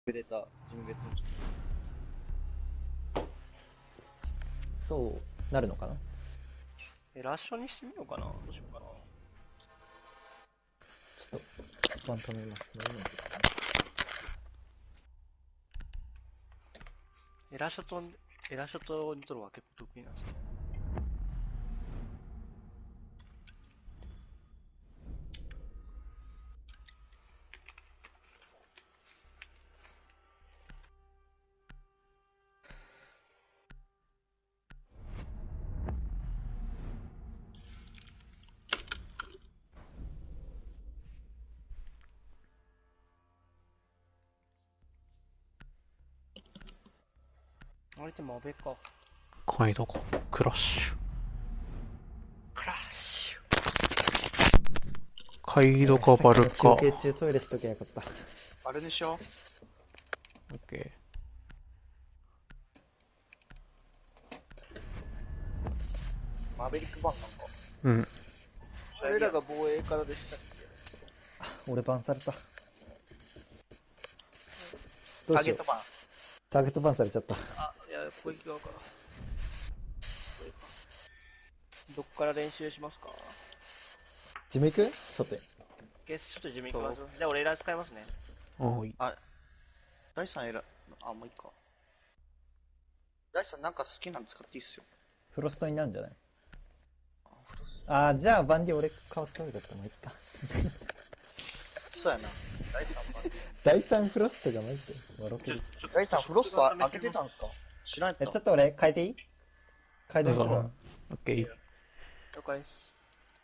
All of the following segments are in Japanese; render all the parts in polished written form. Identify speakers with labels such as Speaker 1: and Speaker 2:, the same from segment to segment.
Speaker 1: 出た、ジムベッド。
Speaker 2: そうなるのかな。
Speaker 1: ラッションにしてみようかな。どうしようかな。
Speaker 2: ちょっと一般止めますね。
Speaker 1: エラショットに取るは結構得意なんですね。相手マベか。
Speaker 3: カイドか。クラッシュ。
Speaker 1: クラッシュ。
Speaker 3: カイドかバルか。
Speaker 2: 休憩中トイレしときゃよかった。
Speaker 1: あれでしょ。
Speaker 3: オッケ
Speaker 1: マーベリックバンなんか。
Speaker 3: ー。うん。
Speaker 1: 俺らが防衛からでしたっけ。
Speaker 2: 俺バンされた。どうしよう。ターゲットバンされちゃった。
Speaker 1: あ、いや、攻撃側から。どっから練習しますか。
Speaker 2: ジム行く初手。
Speaker 1: ゲスちょっと地味行きましょう。じゃあ俺エラー使いますね。
Speaker 3: おい。
Speaker 4: あ、大さんあ、もういいか。大さんなんか好きなの使っていいっすよ。
Speaker 2: フロストになるんじゃない。
Speaker 4: フロス
Speaker 2: あー、じゃあバンディ俺変わった方がよかった。もういっか。
Speaker 4: そうやな。大さん
Speaker 2: 第3フロストがマジで笑ける。
Speaker 4: 大さんフロスト開けてたんすか。知らんやった。
Speaker 2: ちょっと俺変えていい。変えてみるわ。
Speaker 3: オッケー。
Speaker 1: 了解です。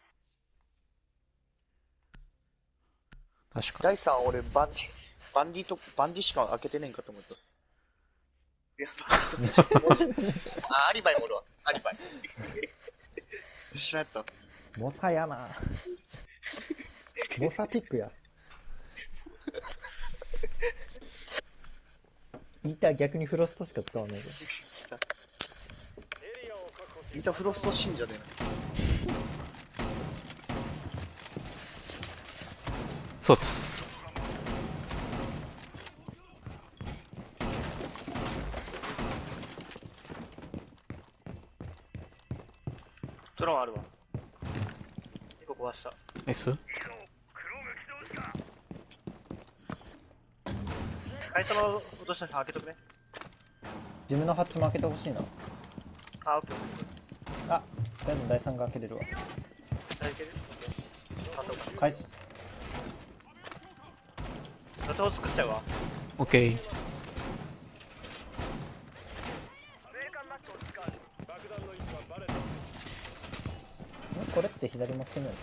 Speaker 3: 確か
Speaker 4: 大さん俺バンディしか開けてねえんかと思ったっす。いや、めちゃくちゃアリバイもおるわ。アリバイ。知らんやった。
Speaker 2: モサやな。モサピックや。イーター逆にフロストしか使わないで。
Speaker 4: イータフロスト信者でな。
Speaker 3: そうっす。
Speaker 1: ドローンあるわ。結構壊した。
Speaker 3: ナイス。
Speaker 1: 会社の落とした開けとくね。
Speaker 2: ジムのハッチも開けてほしいな。
Speaker 1: あ、オッケー。
Speaker 2: あ、とりあえず第3が開けれるわ。
Speaker 1: 大丈夫。
Speaker 2: 開始。
Speaker 1: ロトを作っちゃうわ。
Speaker 3: オッケー。
Speaker 2: これって左も進むの。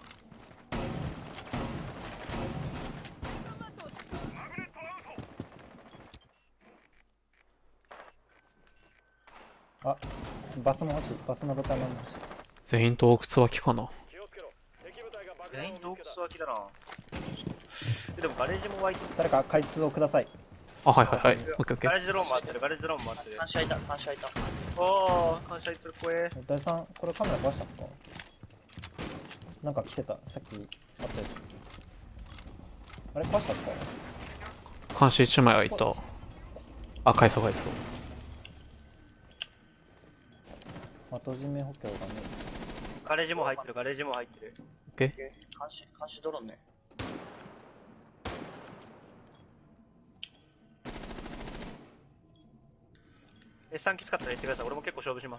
Speaker 2: あ、バスも欲しい。バスのボタンも欲しい。
Speaker 3: 全員洞窟脇かな。
Speaker 1: 全員洞窟脇だな。でもガレージも湧いてる。
Speaker 2: 誰か開通をください。
Speaker 3: あ、はいはいはい。オッケーオッケー。
Speaker 1: ガレージドローン回ってる、ガレージドローン回ってる。
Speaker 4: 感謝いた。
Speaker 1: おー、感謝いってる、怖え。
Speaker 2: 第3、これカメラ壊したんすか。なんか来てた。さっきあったやつ。あれ壊したんすか。
Speaker 3: 監視1枚はいた。あ、返そう返そう。
Speaker 2: 後締め補強がね。
Speaker 1: ガレージも入ってる、ガレージも入ってる。
Speaker 3: オッケー。
Speaker 4: 監視ドローンね。
Speaker 1: S3 きつかったら言ってください。俺も結構勝負します。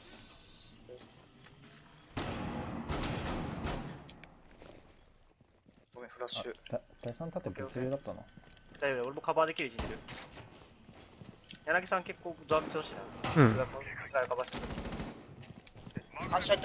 Speaker 4: ごめん、フラッシュ。
Speaker 2: 第3縦物流だったな。
Speaker 1: 大丈夫、俺もカバーできる位置にいる。柳さん結構ザービス欲しいな。
Speaker 3: うん。
Speaker 1: カバーしてる。
Speaker 4: 感謝いった。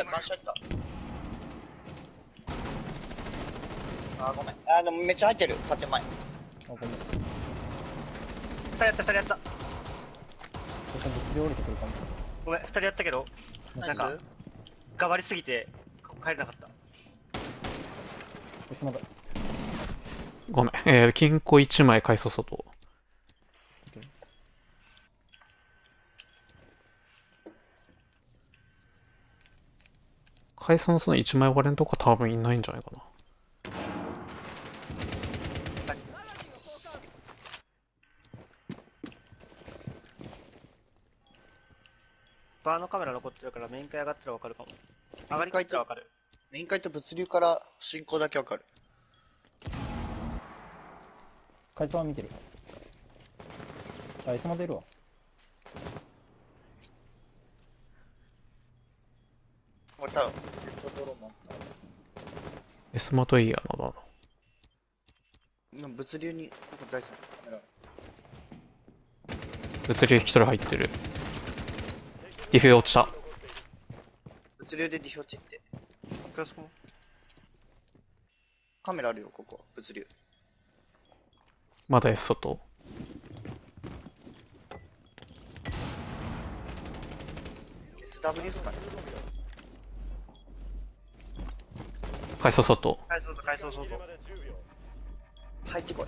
Speaker 4: あ、ごめん。でもめっちゃ入ってる。建前。
Speaker 2: あ、ごめん。
Speaker 1: 2人やった、2人やった。
Speaker 2: 第3物流降りてくるかも。
Speaker 1: ごめん、2人やったけど、なんか、がばりすぎて帰れなかった。
Speaker 2: いつまで。
Speaker 3: ごめん。金庫1枚返そう外。回想のその1枚割れんとか多分いないんじゃないかな。
Speaker 1: バーのカメラ残ってるからメイン階上がったら分かるかも。上がりきったら分かる。
Speaker 4: メイン階と物流から進行だけわかる。
Speaker 2: 階層は見てる。あ、いつまでいるわ。
Speaker 4: 俺多分、ペットドローンも
Speaker 3: エスマトイヤーのだな。
Speaker 4: 物流に、ここ大好きなカメラ。
Speaker 3: 物流一人入ってる。ディフュー落ちた。
Speaker 4: 物流でディフョチって。
Speaker 1: クロスコも
Speaker 4: カメラあるよ、ここ。物流。
Speaker 3: まだ S 外。
Speaker 4: SW ですかね。
Speaker 3: 階層外。
Speaker 1: 階層と階層外。
Speaker 4: 入ってこい。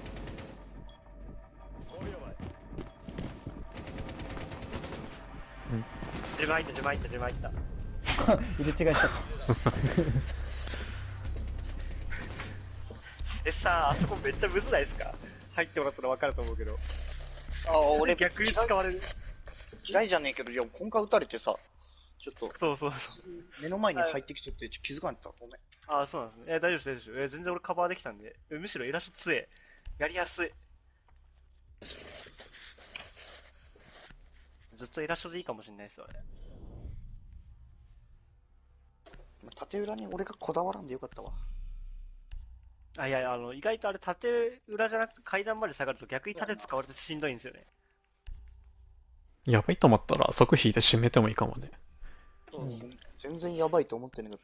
Speaker 1: 自分入った自分入った自分入った。
Speaker 2: 入れ違いしちゃっ
Speaker 1: さあ、あそこめっちゃむずないですか？入ってもらったら分かると思うけど。
Speaker 4: あ、俺
Speaker 1: 逆に使われる。
Speaker 4: 嫌いじゃねえけど、いや、今回撃たれてさ、ちょっと、
Speaker 1: そうそうそう。
Speaker 4: 目の前に入ってきちゃって、気づかなかった。ごめん。
Speaker 1: ああ、そうなんですね。大丈夫です、大丈夫です。全然俺カバーできたんで。むしろイラスト強え。やりやすい。ずっとイラストでいいかもしれないですよ、俺。
Speaker 4: 縦裏に俺がこだわらんでよかったわ。
Speaker 1: あ、いやいや、意外とあれ縦裏じゃなくて階段まで下がると逆に縦使われてしんどいんですよね。
Speaker 3: やばいと思ったら即引いて締めてもいいかもね。
Speaker 1: そう
Speaker 4: 全然やばいと思ってなかった。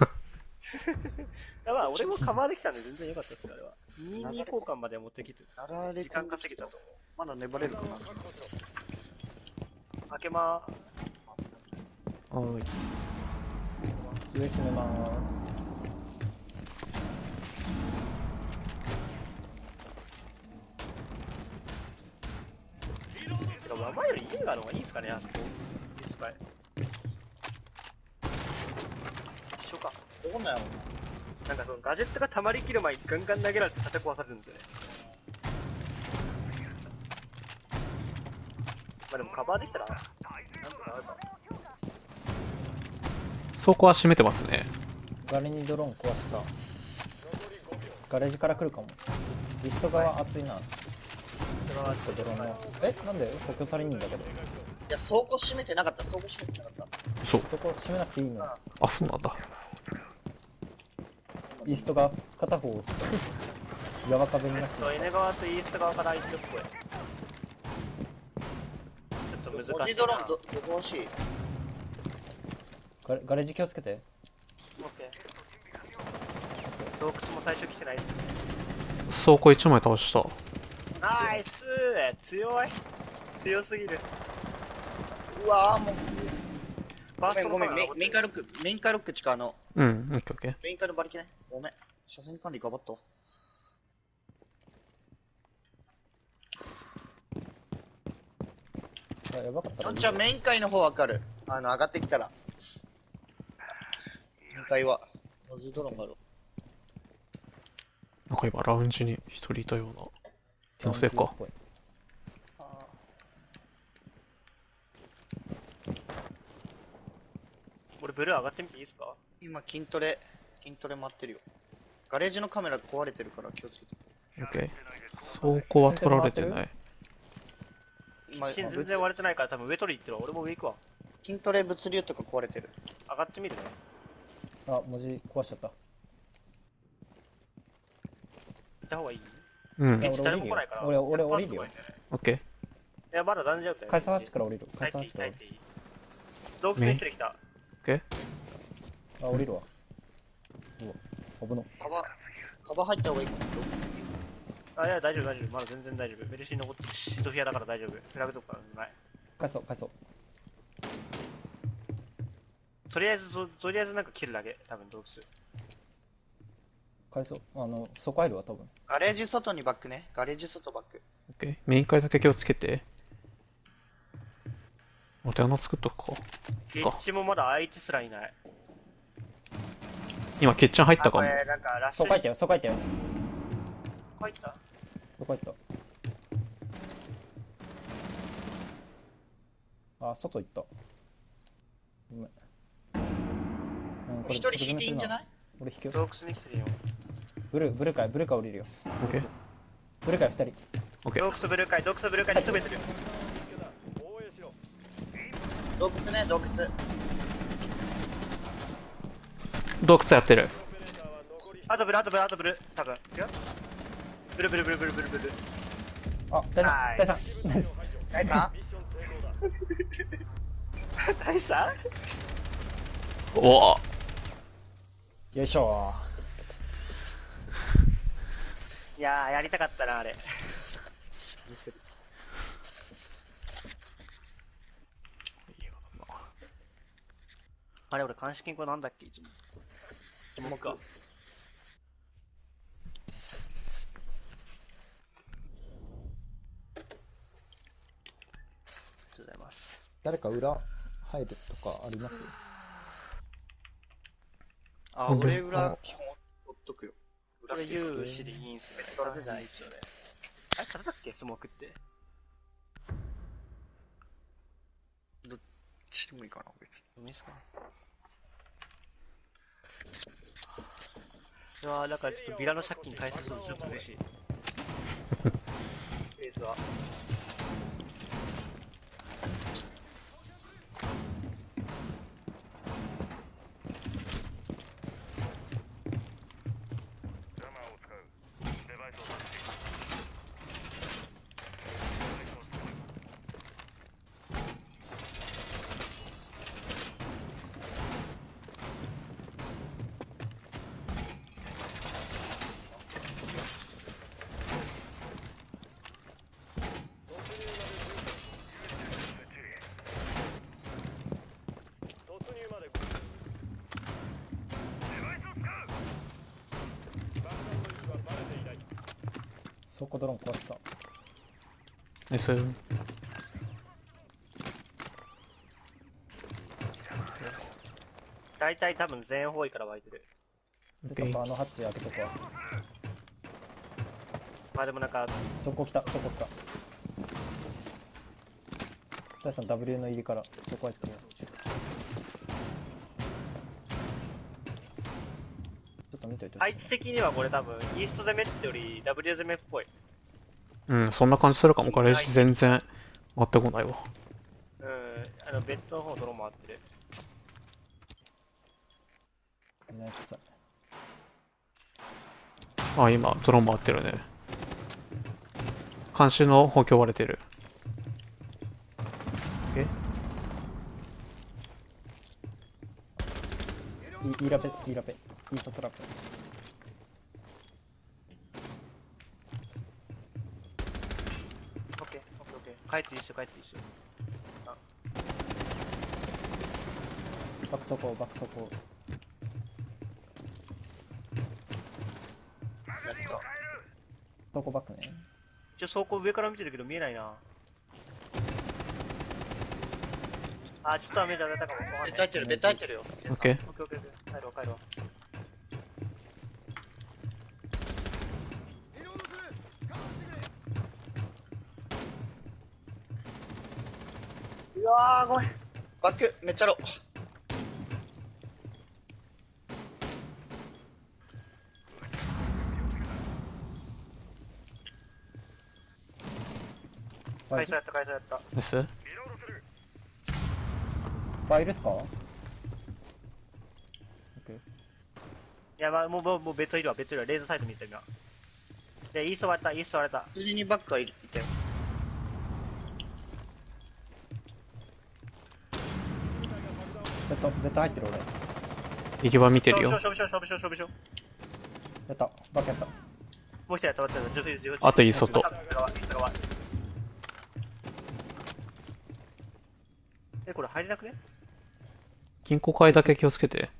Speaker 1: いやまあ、俺もカバーできたんで全然良かったですよ、あれは。2-2交換までは持ってきて、
Speaker 4: やられ
Speaker 1: 時間稼げたと思う。
Speaker 4: まだ粘れるかな。
Speaker 1: 開けま
Speaker 3: はい。
Speaker 2: 上閉めます。
Speaker 1: ーす。てか、前より家がある方がいいですかね、あそこ。いいっすかい。一緒か。
Speaker 4: どこなんやろ
Speaker 1: なんかそのガジェットが溜まりきる前にガンガン投げられて縦壊されるんですよね。まあでもカバーできたら、なんとかなるか。
Speaker 3: 倉庫は閉めてますね。
Speaker 2: ガレにドローン壊した。ガレージから来るかも。リスト側熱いな。
Speaker 1: それは
Speaker 2: ドローンの。なんで補強足りんんだけど。
Speaker 4: いや、倉庫閉めてなかった。倉庫閉めてなかった。
Speaker 3: そう。
Speaker 2: そこ閉めなくていいの。
Speaker 3: あ、そうなんだ。
Speaker 2: イーストが片方山壁になっちゃ
Speaker 1: そう、
Speaker 2: う。
Speaker 1: N 側とイースト側から空いてるっぽい。ちょっと難しいな。
Speaker 4: 文字ドローンどこ欲しい？
Speaker 2: ガレージ気をつけて。
Speaker 1: オッケー。洞窟も最初来てないですね。
Speaker 3: 倉庫1枚倒した。
Speaker 1: ナイスー、強い。強すぎる。
Speaker 4: うわーもう。
Speaker 1: ファースト
Speaker 4: ごめん、
Speaker 1: のカメラ
Speaker 4: メインカーロック、メインカーロック近
Speaker 3: うん、オッケーオッケー。
Speaker 4: メインカーの馬力ね。ごめん。車線管理頑張ったわ。
Speaker 2: やばかったら
Speaker 4: きょんちゃんメイン階の方わかる？上がってきたら。メイン階は、ノズドローンがある。
Speaker 3: なんか今ラウンジに一人いたような気のせいか。
Speaker 1: 俺ブルー上がってみていいですか？
Speaker 4: 今筋トレ待ってるよ。ガレージのカメラ壊れてるから気をつけて。
Speaker 3: オッケー。倉庫は取られてない。
Speaker 4: 今、
Speaker 1: キッチン全然割れてないから多分上取り行ってるわ。俺も上行くわ。
Speaker 4: 筋トレ物流とか壊れてる。
Speaker 1: 上がってみるね。
Speaker 2: あ、文字壊しちゃった。
Speaker 1: 行った方がいい？
Speaker 3: うん
Speaker 2: いや、
Speaker 1: ち誰も来ないから
Speaker 2: 俺降りるよ。
Speaker 3: オッケー。
Speaker 1: いや、まだダンジョンだよ。
Speaker 2: 階層8から降りる。
Speaker 1: 帰
Speaker 2: 階層8
Speaker 1: っていい、
Speaker 2: から降りる。
Speaker 1: 帰っていい。洞窟に一人来た。
Speaker 3: オッケー。
Speaker 2: あ、降りるわ。うわ、危の。
Speaker 4: カバ入った方がいいかも。
Speaker 1: あ、いや、大丈夫、大丈夫。まだ全然大丈夫。メルシー残ってるし、ドフィアだから大丈夫。フラグとかない。
Speaker 2: 階層。
Speaker 1: とりあえずなんか切るだけ。多分洞窟。
Speaker 2: 階層、そこ入るわ、多分。
Speaker 4: ガレージ外にバックね。ガレージ外バック。
Speaker 3: オッケー。メイン階だけ気をつけて。お手穴作っとくか。
Speaker 1: キッチンもまだ相手すらいない。
Speaker 3: 今キッチン入ったかも。
Speaker 1: これなんかラッシュ。
Speaker 2: そこ入ったよ、そこ入ったよ。
Speaker 1: 入った
Speaker 2: そこ入った。 あ、外行った。ごめん。
Speaker 4: 一人引いていいんじゃない？
Speaker 2: 俺引くよ。
Speaker 1: 洞窟に来てるよ。
Speaker 2: ブルーカー降りるよ。
Speaker 3: オッケー。
Speaker 2: ブルーカー2人。
Speaker 3: オッケー。
Speaker 1: 洞窟ブルー界、洞窟ブルー界に詰めてる。
Speaker 4: 洞窟ね、洞窟。
Speaker 3: 洞窟やってる。
Speaker 1: あとブル、多分。いくよ。ブル。
Speaker 2: あ、大
Speaker 1: ナイ
Speaker 2: 佐
Speaker 1: ス
Speaker 2: ナイス。
Speaker 4: 大さ
Speaker 1: 大佐
Speaker 3: おお。
Speaker 2: よいしょ
Speaker 1: いやー、やりたかったな、あれ。あれ、俺、鑑識これなんだっけ、いつも。もう一回。ありがとうございます。
Speaker 2: 誰か裏入るとかあります？
Speaker 4: あ、
Speaker 3: 本当に
Speaker 4: 俺裏基本ほっとくよ。裏
Speaker 1: これ
Speaker 4: っていうか
Speaker 1: 有志でいいんすね。立てないっすよね。あれ、立てたっけスモークって。
Speaker 4: してもいいかな、別に。
Speaker 1: いいっすかいやー、だからちょっとビラの借金返せそうでちょっと嬉しい。フェーズは。
Speaker 2: そこドローン壊した。
Speaker 3: ナイス。
Speaker 1: 大体多分全方位から湧いてる。
Speaker 2: で、そこハッチ開けとくわ。
Speaker 1: まあでもなんか、
Speaker 2: そこ来た。大佐さん W の入りからそこ入ってよ。ちょっと見といてほしい。
Speaker 1: 配置的にはこれ多分、イースト攻めってより W 攻めっぽい。
Speaker 3: うん、そんな感じするかも。ガレージ全然上がってこないわ。
Speaker 1: ベッドの方泥回ってる。
Speaker 2: ね、臭い。
Speaker 3: あ、今、ドローン回ってるね。監視の補強割れてる。
Speaker 2: イーラペ、イーソトラップ。
Speaker 1: オッケー。帰っていいっすよ。
Speaker 2: 爆走行。
Speaker 4: やった。
Speaker 2: そこバックね。
Speaker 1: 一応走行上から見てるけど見えないな。あー、ちょっとは見えたかも。わかんない
Speaker 4: ベッド入ってるよ。
Speaker 3: オッケー。
Speaker 1: 帰るわ。うわー、ごめん。
Speaker 4: バック、めっちゃロー。
Speaker 1: 回収やった。
Speaker 3: ナイス。
Speaker 2: バイルスか？オッケー。
Speaker 1: いや、まあ、もう別いるわ。レーザーサイド見てる今。で、イースト割れた。
Speaker 4: 普通にバックはいたよ。
Speaker 2: ベッド入ってる俺。
Speaker 3: 行き場見てるよ。
Speaker 1: 勝負しよう。
Speaker 2: やった。バックやった。
Speaker 1: もう一人やった。
Speaker 3: あといい外。
Speaker 1: イースト側。これ入れなくね？
Speaker 3: 金庫階だけ気をつけて。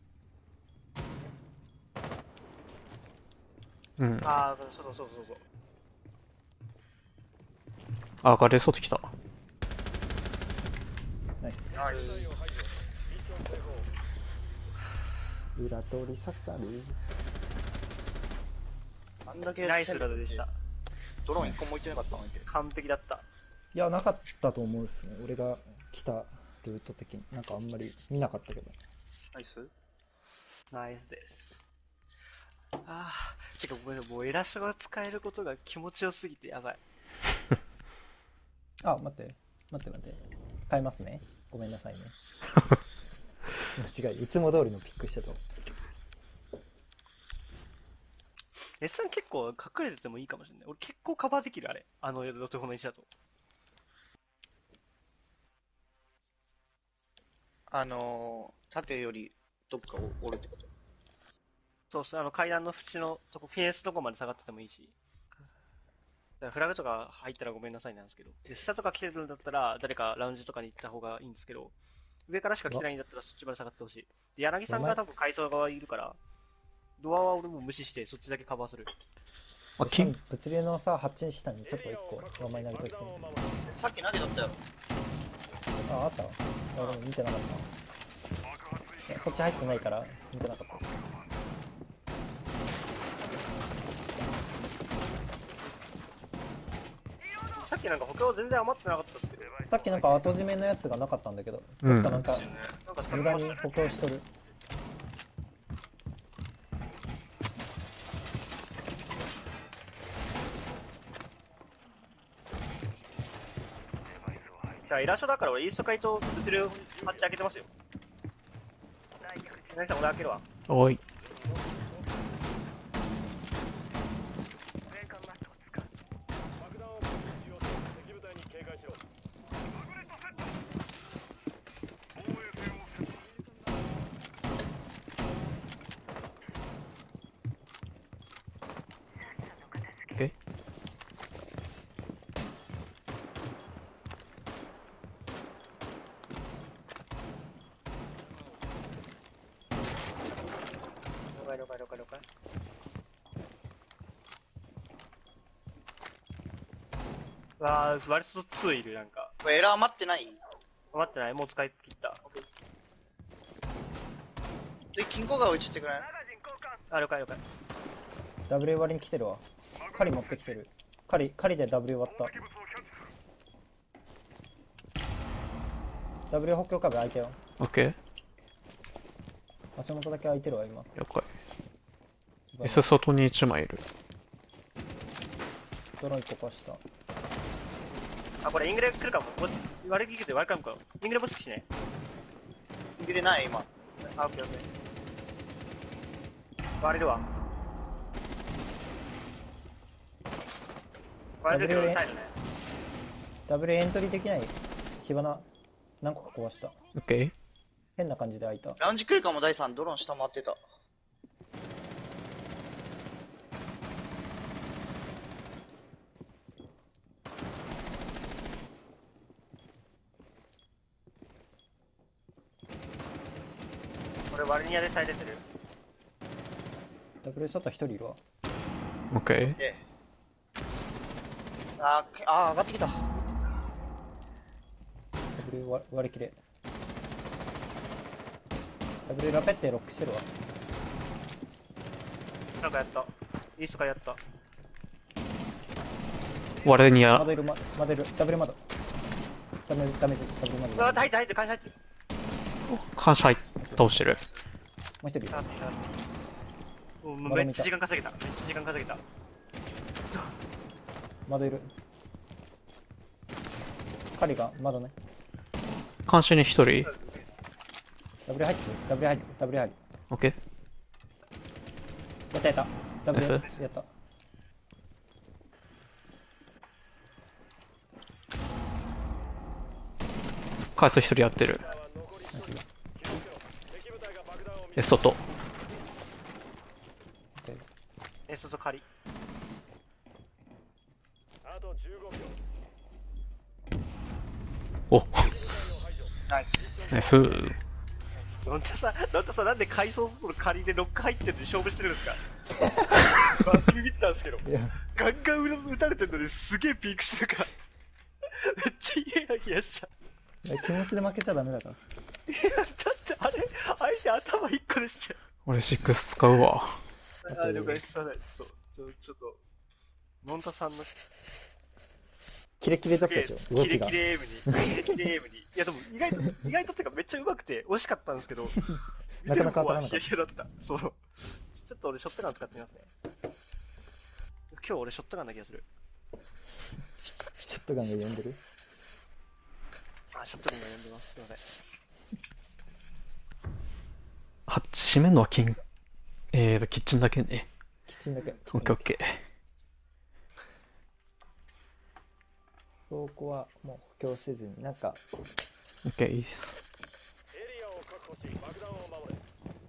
Speaker 3: うん。
Speaker 1: あー、そう。
Speaker 3: あ、ガレー外来た。
Speaker 2: ナイス。
Speaker 4: ナイス。
Speaker 2: 裏通り刺さる。
Speaker 4: あんだけ
Speaker 1: ナイスラドでした。
Speaker 4: ドローン1個も置いてなかったのに。
Speaker 1: 完璧だった。
Speaker 2: いや、なかったと思うっすね。俺が来たルート的に。なんかあんまり見なかったけど。
Speaker 4: ナイス。
Speaker 1: ナイスです。あー、てかごめん、もうエラショが使えることが気持ちよすぎてやばい。
Speaker 2: あ、待って。待って待って。変えますね。ごめんなさいね。間違い。いつも通りのピックしてた。
Speaker 1: S さん結構隠れててもいいかもしれない。俺結構カバーできる、あれ。ロテホの位置だと。
Speaker 4: 縦よりどっかおるってこと？
Speaker 1: そうそう、階段の縁のとこ、フェンスとこまで下がっててもいいし。だからフラグとか入ったらごめんなさいなんですけど。で、下とか来てるんだったら、誰かラウンジとかに行った方がいいんですけど、上からしか来てないんだったらそっちまで下がってほしい。で、柳さんが多分階層側いるから、ドアは俺も無視してそっちだけカバーする。
Speaker 3: あ、金、
Speaker 2: 物流のさ、8下にちょっと1個、名前投げといて。
Speaker 4: さっき投げとったやろ。
Speaker 2: あ、あったわ。あ、でも見てなかった。いや、そっち入ってないから見てなかった。
Speaker 1: さっきなんか補強全然余ってなかったっすけど。
Speaker 2: さっきなんか後締めのやつがなかったんだけど、
Speaker 3: うん
Speaker 2: どっかなんか
Speaker 1: なんか
Speaker 2: 無駄に補強しとる。
Speaker 1: じゃあ、エラショだから俺イースト階と物流ハッチ開けてますよ。柳さん俺開けるわ。
Speaker 3: おい。え
Speaker 1: 了解了解了解。うわー、割と2いる、なんか。
Speaker 4: これエラー待ってない？
Speaker 1: 待ってない、もう使い切った。
Speaker 4: で、金庫が打ちってくれん？
Speaker 1: あ、了解了解。
Speaker 2: W 割りに来てるわ。狩り持ってきてる。狩りで W 割った。W 補強壁開いたよ。
Speaker 3: オッケー。
Speaker 2: 足元だけ開いてるわ今。
Speaker 3: 了解。S 外に1枚いる。
Speaker 2: ドローン1個壊した。
Speaker 1: あ、これイングレ来るかも。割り切って割りかむか。イングレもつくしね。
Speaker 4: 入れない今。
Speaker 1: あ、オッケーオッケー。割れるわ。割れるけど痛いのね。
Speaker 2: W エントリーできない火花何個か壊した。
Speaker 3: オッケー。
Speaker 2: 変な感じで開いた。
Speaker 4: ラウンジ来るかも第3ドローン下回ってた。
Speaker 1: 俺割りにやで耐えれてる。
Speaker 2: W 外1人いるわ。
Speaker 3: オッケー。
Speaker 4: で、上がってきた。
Speaker 2: W 割り切れ。 W ラペってロックしてるわ。
Speaker 1: なんかやった。イーストからやった。
Speaker 3: 我にや
Speaker 2: 窓いる、窓いる。W 窓。ダメージ、W 窓。
Speaker 1: うわ、入ってる、会社入ってる。
Speaker 3: 感謝倒してる。
Speaker 2: もう一人いる。
Speaker 1: もうめっちゃ時間稼げた。めっちゃ時間稼げた。
Speaker 2: 窓いる。狩りが窓ね。
Speaker 3: 監視に1人。
Speaker 2: W 入ってる。W 入る。W 入る。
Speaker 3: オッケー。
Speaker 2: やったやった。W や
Speaker 3: S
Speaker 2: った。
Speaker 3: 回数1人やってる。外。
Speaker 1: 外借り。
Speaker 3: お、
Speaker 4: ナイス。
Speaker 3: ナイス。
Speaker 1: なんでさ、なんで階層その仮でロック入ってるのに勝負してるんですか。マジビビったんですけど。
Speaker 2: いや、
Speaker 1: ガンガン撃たれてるのにすげえピークするから。めっちゃヒヤヒヤした。
Speaker 2: 気持ちで負けちゃダメだから。
Speaker 1: いや、だってあれ、相手頭1個でしたよ。
Speaker 3: 俺6使うわ。
Speaker 1: 了解です。すいません。そう、ちょっと、モンタさんの、
Speaker 2: キレキレだったでしょ、動きが
Speaker 1: キレキ。レエムに。キレキレエムに。いやでも意外とっていうかめっちゃ上手くて惜しかったんですけど、
Speaker 2: なかなか当たらなかった
Speaker 1: 見てる方はヒヤヒヤだった。そう。ちょっと俺ショットガン使ってみますね。今日俺ショットガンな気がする。
Speaker 2: ショットガンが呼んでる。
Speaker 1: あ、ショットガンが呼んでます。すいません。
Speaker 3: ハッチ閉めるのはキッチンだけね。
Speaker 2: キッチンだけ。
Speaker 3: オッケーオッケ
Speaker 2: そこはもう補強せずに、なんか、
Speaker 3: ー。オッケー、いいっす。
Speaker 5: エリアを確保し爆弾を守れ。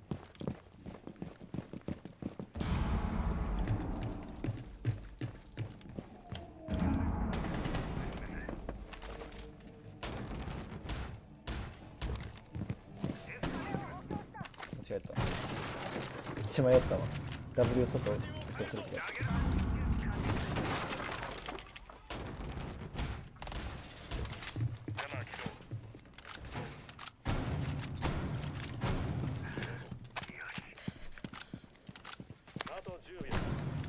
Speaker 2: 間違えた。血迷ったわ。W 外補強するけど。
Speaker 5: あと10秒。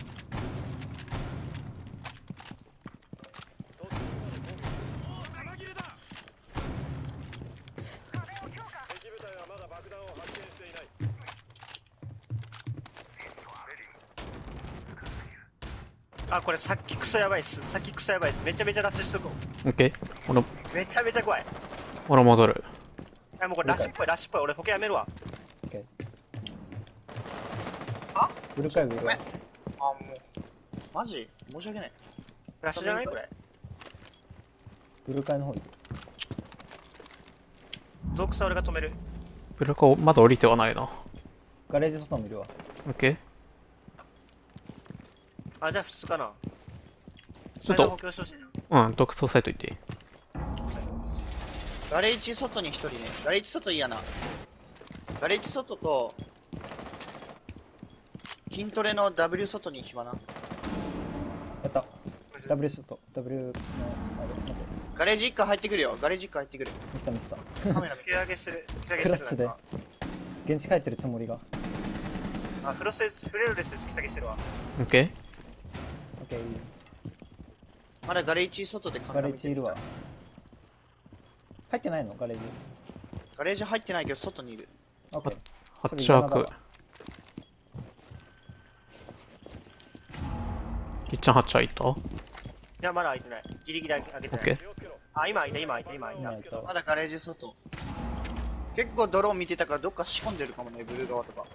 Speaker 5: 敵部隊はまだ爆弾を発見していない。
Speaker 1: あ、これさっきクソやばいっす。さっきクソやばいっす。めちゃめちゃラッシュしとこ
Speaker 3: オッケー。
Speaker 1: う。めちゃめちゃ怖い。
Speaker 3: 俺戻る。
Speaker 1: あ、もうこれラッシュっぽい、ラッシュっぽい。俺補強やめるわ。
Speaker 2: オッケー。
Speaker 4: あ
Speaker 2: ブルーカイブルー。
Speaker 4: ごめんあ、もう。マジ申し訳ない。
Speaker 1: ラッシュじゃないこれ。
Speaker 2: ブルーカイの方に。
Speaker 1: ゾークスは俺が止める。
Speaker 3: ブルコまだ降りてはないな。
Speaker 2: ガレージ外もいるわ。
Speaker 3: オッケー。
Speaker 1: あ、じゃあ普通かな。
Speaker 3: ちょっと
Speaker 1: 間補、強してほしいな。
Speaker 3: 独走サイト行っていい？
Speaker 4: ガレージ外に1人ね。ガレージ外いいやな。ガレージ外と、筋トレの W 外に暇な。
Speaker 2: やった。W ショット。W の、あれ、待って。
Speaker 4: ガレージ1回入ってくるよ。ガレージ1回入ってくる。
Speaker 2: ミスったミスった。
Speaker 4: カメラ
Speaker 1: 突き上げしてる。突き下げ
Speaker 2: クラッチで
Speaker 1: してるなんか。
Speaker 2: 現地帰ってるつもりが。
Speaker 1: あ、フレルレスで突き下げしてるわ。
Speaker 3: オッケ
Speaker 2: オッケー。
Speaker 4: まだガレージ外でカメ
Speaker 2: ガ
Speaker 4: ラ見て
Speaker 2: レージいるわ。入ってないのガレージ。
Speaker 4: ガレージ入ってないけど外にいる。
Speaker 2: オッケー。
Speaker 3: ー。ハッチワーク。キッチンハッチ開いた？オ
Speaker 1: いや、まだ開いてない。ギリギリ開けてない。
Speaker 3: ッケー。
Speaker 5: 気をつけろ。
Speaker 1: あ、今開いた、今開いた、今開いた。
Speaker 2: 今やった。
Speaker 4: まだガレージ外。結構ドローン見てたからどっか仕込んでるかもね、ブルー側とか。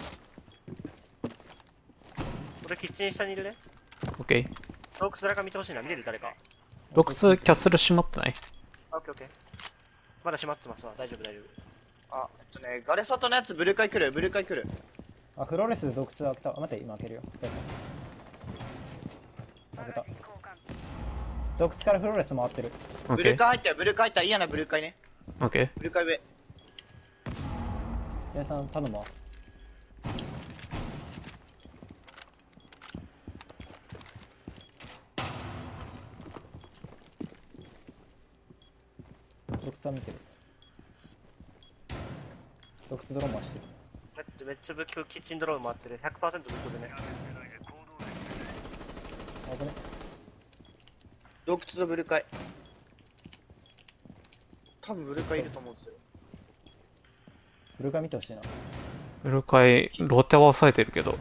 Speaker 1: 俺キッチン下にいるね。
Speaker 3: オッケー。
Speaker 1: ゾークス誰か見てほしいな。見れる誰か。
Speaker 3: 洞窟キャッスル閉まってない？
Speaker 1: あ、オッケーオッケー。まだ閉まってますわ。大丈夫大丈夫。
Speaker 4: あ、ガレ外のやつブルーカイ来る、ブルーカイ来る。
Speaker 2: あ、フローレスで洞窟開けた。あ、待って、今開けるよ。開けた。洞窟からフローレス回ってる。
Speaker 3: オッケー。
Speaker 4: ブルーカイ入ったよ、ブルーカイ入った。嫌なブルーカイね。
Speaker 3: オッケー。
Speaker 4: ブルーカイ上。
Speaker 2: ヤさん、頼むわ。洞窟は見てる。洞窟ドローン回してる。
Speaker 1: めっちゃ武器キッチンドローン回ってる。100%武器でね。
Speaker 2: あ、危ね。
Speaker 4: 洞窟とブルーカイ。多分ブルーカイいると思うんですよ。
Speaker 2: ブルーカー見てほしいな。
Speaker 3: ブルカイ、ローテは押さえてるけど。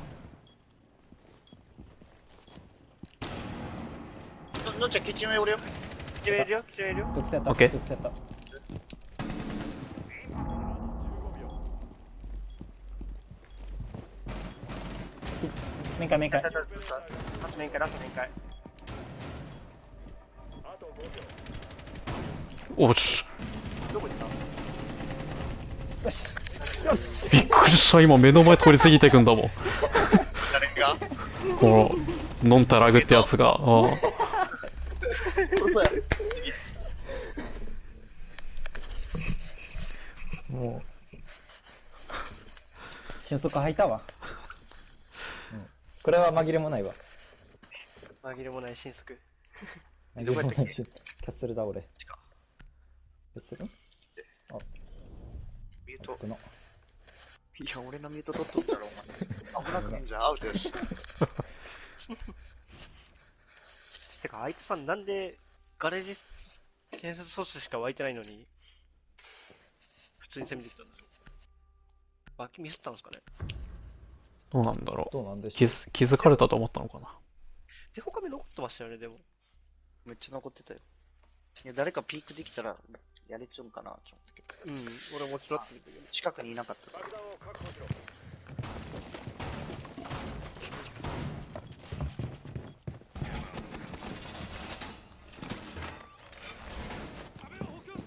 Speaker 4: のっちゃんキッチン上おるよ。
Speaker 1: キッチンいるよ、キッチンいるよ。
Speaker 2: 洞窟やった。
Speaker 3: オッケー
Speaker 2: 洞窟やった。面会面会。
Speaker 1: ラスト面会、ラスト面会。
Speaker 5: あと5秒。
Speaker 3: おし。
Speaker 1: どこにいた？
Speaker 2: よしよし。
Speaker 3: びっくりした。今目の前通り過ぎてくんだもん。
Speaker 4: 誰が
Speaker 3: この、ノンタラグってやつが。
Speaker 4: 嘘や。
Speaker 2: もう俊足履いたわ、これは紛れもないわ。
Speaker 1: 紛れもない新宿。
Speaker 2: 紛
Speaker 1: どこやったっけ
Speaker 2: れもないしキャッスルだ俺。キャッスル
Speaker 4: ミュート。
Speaker 2: 僕の
Speaker 4: いや、俺のミュート取っとったらお前。危なくねえんじゃん、アウトやし。
Speaker 1: てか、あいつさんなんでガレージ建設装置しか湧いてないのに、普通に攻めてきたんですよ。ミスったんですかね。
Speaker 3: どうなんだろ
Speaker 2: どうなんで
Speaker 3: う。
Speaker 2: しょう。
Speaker 3: 気づかれたと思ったのかな。
Speaker 1: で、他目残ってましたよね、でも。
Speaker 4: めっちゃ残ってたよ。いや、誰かピークできたら、やれちゃうんかな、と思ったけど。
Speaker 1: うん、俺もちらっと見たけど。
Speaker 4: 近くにいなかったから。
Speaker 5: 爆弾を確保しろ。壁を補強した。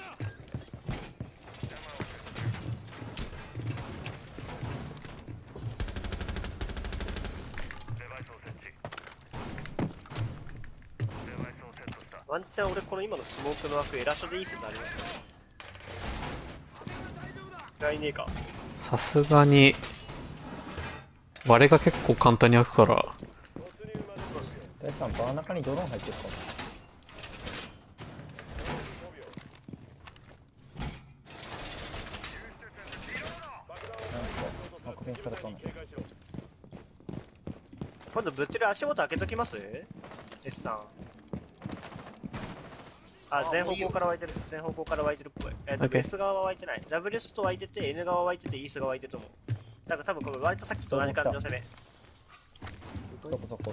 Speaker 5: デバイスを設置。デバイスをセットした。
Speaker 1: ワンチャン俺この今のスモークの枠エラショでいい説ありますか？いねえか。
Speaker 3: さすがに、割れが結構簡単に開くから、
Speaker 5: 突入まで
Speaker 1: そうっすよ。
Speaker 2: 大地さん、バー中にドローン入ってるかも。
Speaker 5: 5秒。
Speaker 2: なんか確認されたの。
Speaker 5: 警戒しろ。
Speaker 1: 今度ぶっちり足元開けときます？ S さん。全方向から湧いてる。全方向から湧いてるっぽい。
Speaker 3: OK
Speaker 1: S 側は湧いてない。WS と湧いてて、N 側は湧いてて、イース側は湧いてると思う。だから多分これ割とさっきと同じ感じの攻め。
Speaker 2: そこそこ。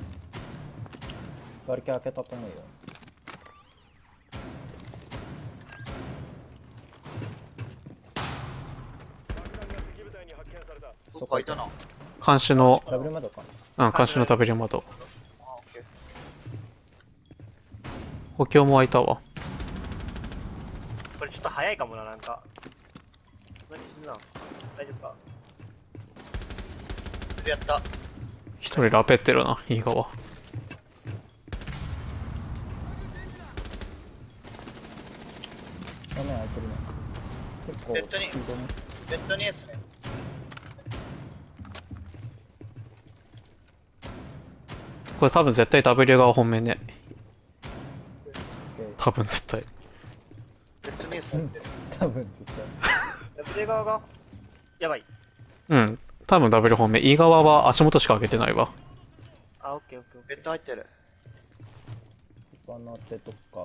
Speaker 2: バルキ開けたと思うよ。
Speaker 5: 爆弾が敵部隊に発見された。
Speaker 4: そこ開いたな。
Speaker 3: 監視の、
Speaker 2: ダブル窓か。
Speaker 3: 監視の食べる窓。
Speaker 4: あ、オッケー。
Speaker 3: 補強も開いたわ。
Speaker 1: これちょっと早いかもな、なんか。何すんな。大丈夫か？
Speaker 4: それやった。
Speaker 3: 一人ラペってるな、いい側。
Speaker 2: 画面開いてるね。結構、
Speaker 4: ベッドに
Speaker 2: スピードに。
Speaker 4: ベッドにですね。
Speaker 3: これ多分絶対 W 側本命ね。
Speaker 2: で
Speaker 3: 多分絶対。
Speaker 4: ベッドにですね。
Speaker 2: 多分絶対。
Speaker 1: W 側が、やばい。
Speaker 3: うん。多分 W 本命。E 側は足元しか開けてないわ。
Speaker 1: あ、オッケーオッケーオッケ
Speaker 4: ベッド入ってる。
Speaker 2: バナテとか、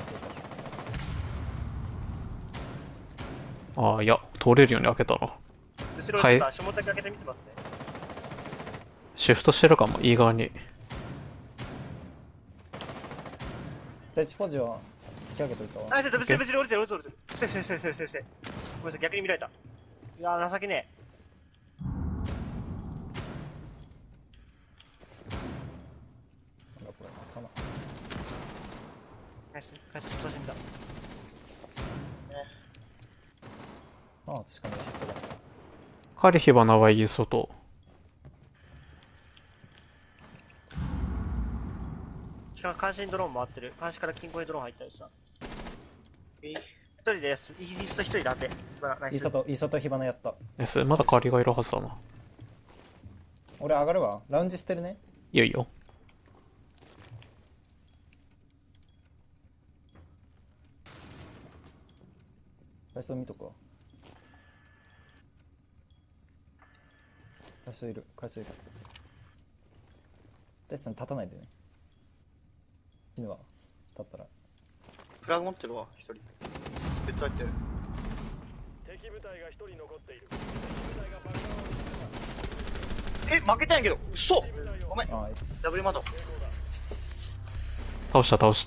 Speaker 3: ああ、いや、通れるように開けたな。
Speaker 1: ー。後ろちょっと足元だけ開けてみてますね。
Speaker 3: シフトしてるかも、E 側に。
Speaker 2: 第一ポジは突き上げといたわ。
Speaker 1: あ、ぶち降りてる。して。ごめんなさい、逆に見られた。いやー、情けね
Speaker 2: なんだこれ、頭。
Speaker 1: え。ナイス、調子にだ。
Speaker 2: ああ、確かにシフトだ。
Speaker 3: 狩り火花はいい外。
Speaker 1: しかも監視にドローン回ってる。監視から金庫にドローン入ったりさ。一人です。イースト一人ラテ。ナイス。
Speaker 2: いい外、いい外火花やった。
Speaker 3: まだ代わりがいるはずだな。
Speaker 2: 俺上がるわ。ラウンジ捨てるね。
Speaker 3: いよいよ。
Speaker 2: ダイソー見とくわ。ダイソーいる。ダイソーいる。ダイソーさん立たないでね。死ぬわ。立ったら。
Speaker 4: フラグ持ってるわ、一人。ベッド入ってる。
Speaker 5: 敵部隊が一人残っている。敵部隊が爆弾を仕掛けた。
Speaker 4: 負けたんやけど、嘘
Speaker 5: 敵部隊を
Speaker 4: ごめん。
Speaker 2: ナイス。
Speaker 4: ダブル窓。
Speaker 5: 成功だ。
Speaker 3: 倒した。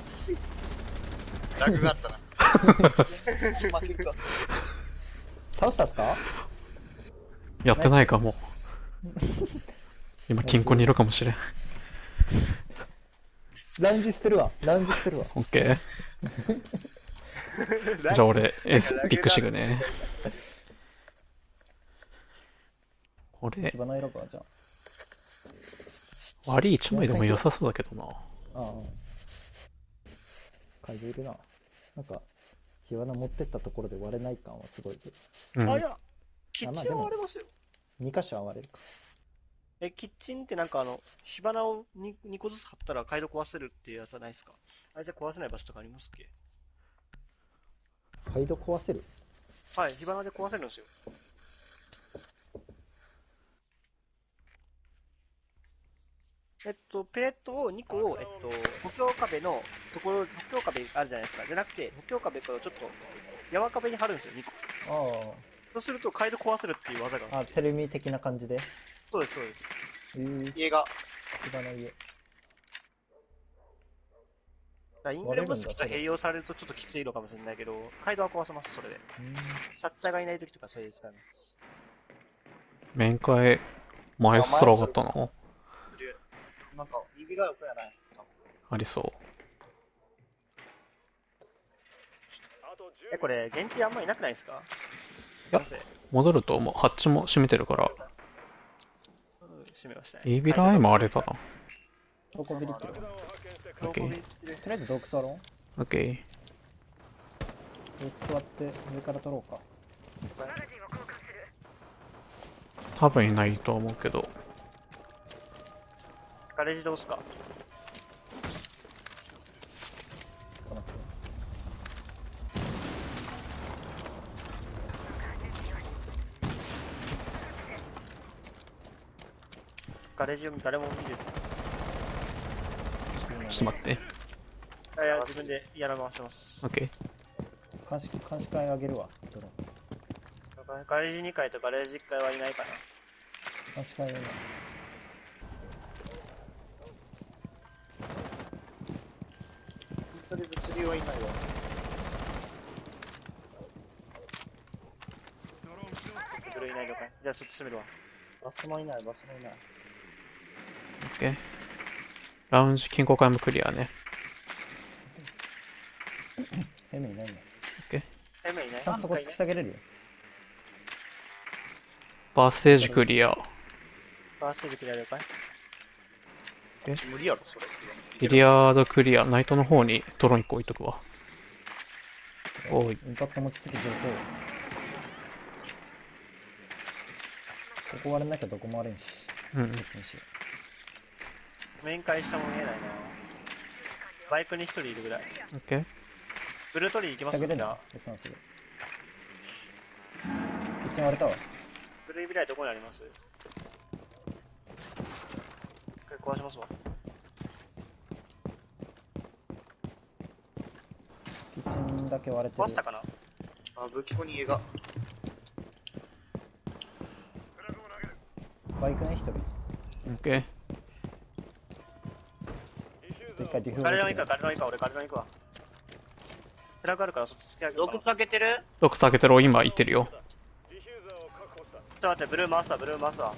Speaker 4: ラグがあったな。負けるか。
Speaker 2: 倒したっすか？
Speaker 3: やってないかも。今、金庫にいるかもしれん。
Speaker 2: ラウンジ捨てるわ。ラウンジ捨てるわ。
Speaker 3: オッケー。じゃあ俺、ピックシグね。これ
Speaker 2: 火、花選ぶわ、じゃ
Speaker 3: 割り1枚でも良さそうだけどな。
Speaker 2: あ。ああ。怪獣いるな。なんか、火花持ってったところで割れない感はすごいけど。
Speaker 3: うん。
Speaker 1: あ、いや、キッチンは割れますよ。
Speaker 2: 2箇所は割れるか。
Speaker 1: キッチンってなんか火花を 2個ずつ貼ったら回路壊せるっていうやつはないですか？あれじゃ壊せない場所とかありますっけ？
Speaker 2: 街道壊せる？
Speaker 1: はい、火花で壊せるんですよ。 ペレットを2個を、補強壁のところ、補強壁あるじゃないですか。じゃなくて、補強壁からちょっと、山壁に貼るんですよ、2個。
Speaker 2: あ
Speaker 1: そうすると、カイド壊せるっていう技が
Speaker 2: あ。あ、テレミ的な感じで。
Speaker 1: そうです、そうです。
Speaker 4: 家が。
Speaker 2: 芝の家。
Speaker 1: だからイングレムスキと併用されるとちょっときついのかもしれないけど、カイドは壊せます、それで。サッチャーがいない時とかそれで使います。
Speaker 3: 面会、マエストロ上がったの
Speaker 4: なんか、指がよくやない。
Speaker 3: ありそう。
Speaker 5: あと10
Speaker 1: これ、現地あんまいなくないですか？
Speaker 3: いや
Speaker 1: なぜ
Speaker 3: 戻るともうハッチも閉めてるから、
Speaker 1: 閉めましたね。
Speaker 3: エビライもあれだな。
Speaker 2: どこビリってる
Speaker 5: 爆弾を発見して
Speaker 3: オッケー。
Speaker 2: とりあえず洞窟割ろ
Speaker 3: オッケー。
Speaker 2: う。洞窟割って上から取ろうか。
Speaker 3: 多分いないと思うけど。
Speaker 1: ガレージどうすか？
Speaker 2: この人
Speaker 1: ガレージを誰も見る。
Speaker 3: ちょっと待って。
Speaker 1: いや、自分でやら回してます
Speaker 3: オッ。ケ
Speaker 2: 監視会あげるわ。ドローン
Speaker 1: ガレージ2階とガレージ1階はいないかな。
Speaker 2: 監視会あげるわ。
Speaker 4: 本当に物流はいないわ。
Speaker 1: ブルーいないのか。じゃあちょっと閉めるわ。
Speaker 4: バスもいない、バスもいない。
Speaker 3: ー。オッケー。ラウンジ金庫会もクリアね。
Speaker 2: ヘメいないんだ。
Speaker 1: エメいない。
Speaker 2: さんそこ突き下げれるよ。
Speaker 3: バーステージクリア。
Speaker 1: バーステージクリア了解。
Speaker 4: 無理やろ、それ。
Speaker 3: ビリヤードクリア。ナイトの方にドローン1個置いとくわ。おい。
Speaker 2: インパクト持ちすぎ情報。ここ割れなきゃどこも割れんし。
Speaker 3: うん
Speaker 2: どっちにしよ
Speaker 1: 面会したも見えないな。バイクに1人いるぐらい。
Speaker 3: オッケー。
Speaker 1: ブルートリー行き
Speaker 2: う。
Speaker 1: ますじゃあ
Speaker 2: 下げれんのエスナンスで。キッチン割れたわ。
Speaker 1: ブルービライどこにあります？一回壊しますわ。
Speaker 2: キッチンだけ割れてる
Speaker 1: 壊した。かな？
Speaker 4: あ、武器庫に家が。
Speaker 2: バイクね、一人。
Speaker 3: オッケー。
Speaker 2: 一回ディフ
Speaker 1: ガレ
Speaker 2: 置いてくれ
Speaker 1: ロン行くわ、ガレロン行くわ、俺ガレロン行くわ。フラグあるからそっち突き上げる
Speaker 4: 洞
Speaker 1: かな。
Speaker 4: 窟開けてる
Speaker 3: ロック下げてろ、今行ってるよ。
Speaker 5: ディフューザーを確保した。
Speaker 1: ちょっと待って、ブルー回すわ、ブルー回すわ。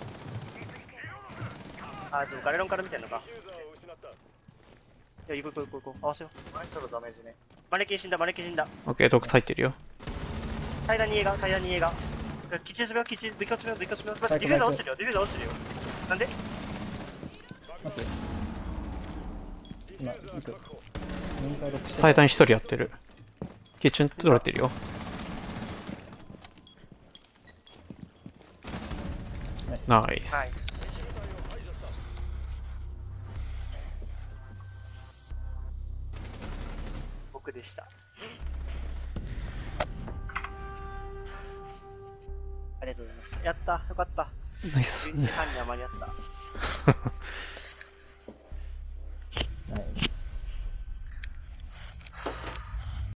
Speaker 1: あ、でもガレロンから見てんのか。
Speaker 5: ディフューザーを失った。
Speaker 1: いや、行こう行こう行こう。合わせよう。
Speaker 4: ナイスのダメージね。
Speaker 1: マネキン死んだ、マネキン死んだ。
Speaker 3: オッケー、ロック入ってるよ。
Speaker 1: 平らに家が、平らに家が。キッチン詰めよう、キッチン、ビカ詰めよう、ビカ詰めよう。待って、ディフューザー落ちてるよ、ディフューザー落ちてるよ。なんで？
Speaker 2: 待って。今、行く。民会ロックして
Speaker 3: 最大に1人やってる。キッチン取れてるよ。
Speaker 2: ナイス。
Speaker 3: ナイス。
Speaker 1: ナイス。僕でした。ありがとうございます。やった、よかった。
Speaker 3: ナイス。
Speaker 1: 12時半には間に合った。